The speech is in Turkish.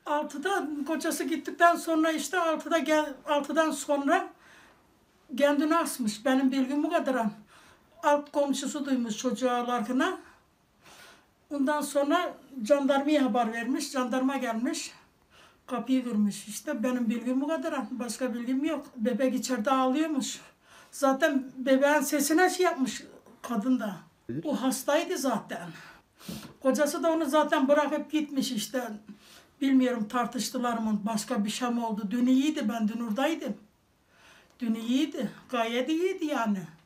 6'da kocası gittikten sonra işte 6'dan sonra kendini asmış. Benim bilgim bu kadar. Alt komşusu duymuş çocuğu ağlarken. Ondan sonra jandarmaya haber vermiş. Jandarma gelmiş. Kapıyı kırmış. İşte benim bilgim bu kadar. Başka bilgim yok. Bebek içeride ağlıyormuş. Zaten bebeğin sesine şey yapmış kadın da. O hastaydı zaten. Kocası da onu zaten bırakıp gitmiş işte. Bilmiyorum tartıştılar mı, başka bir şey mi oldu. Dün iyiydi, ben dün oradaydım. Dün iyiydi, gayet iyiydi yani.